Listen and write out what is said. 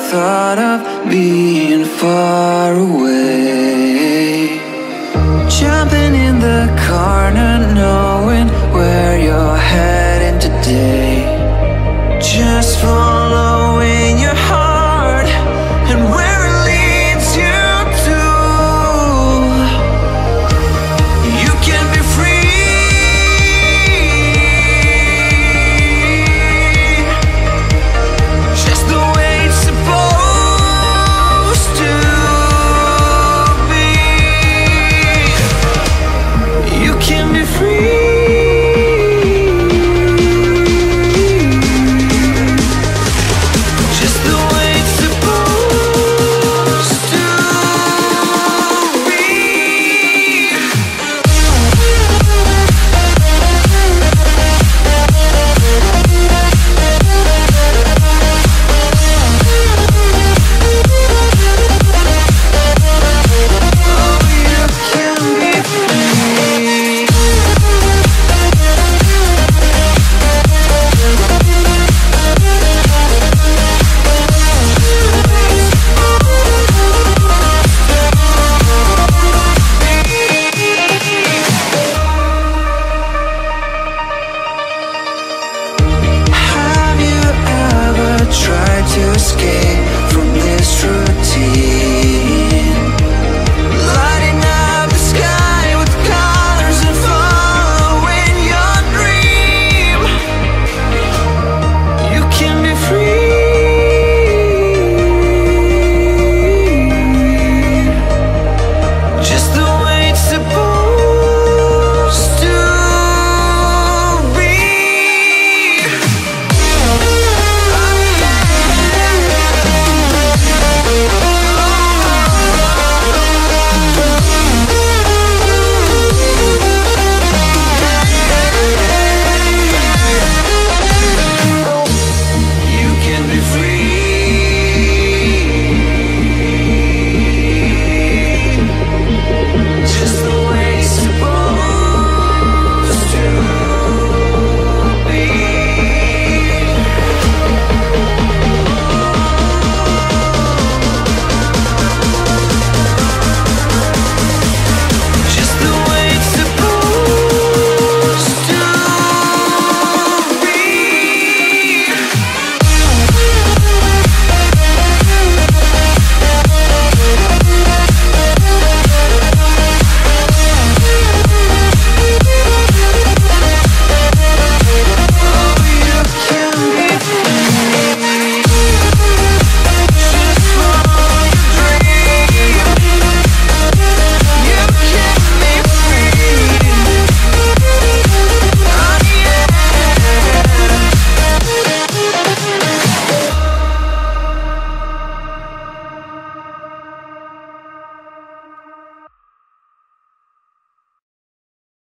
thought of being far away. Jumping in the car, not knowing where you're heading today. Just following your heart and where it leads you to. You can be free, just the way it's supposed to be. You can be free. Escape